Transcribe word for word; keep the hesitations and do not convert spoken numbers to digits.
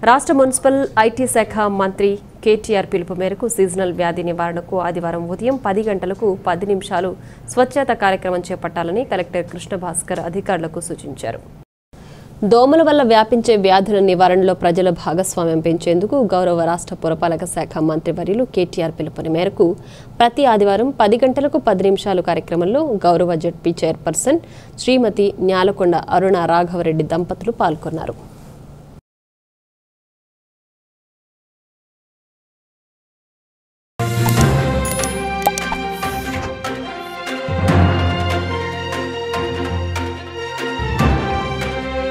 రాష్ట్ర municipal IT శాఖ మంత్రి కేటీఆర్ పిలుపు మేరకు సీజనల్ వ్యాధి నివారణకు ఆదివారం ఉదయం పది గంటలకు పది నిమిషాలు స్వచ్ఛత కార్యక్రమం చేపట్టాలని కలెక్టర్ కృష్ణ భాస్కర్ అధికారులకు సూచించారు. దోమల వల్ల వ్యాపించే వ్యాధుల నివారణలో ప్రజల భాగస్వామ్యం పెంచేందుకు గౌరవ రాష్ట్ర పురపాలక శాఖ మంత్రి వర్యులు కేటీఆర్ పిలుపుని మేరకు ప్రతి ఆదివారం పది గంటలకు పది నిమిషాలు కార్యక్రమంలో గౌరవ జడ్పీ చైర్పర్సన్ శ్రీమతి న్యాలకొండ అరుణ రాఘవరెడ్డి దంపతులు పాల్గొన్నారు.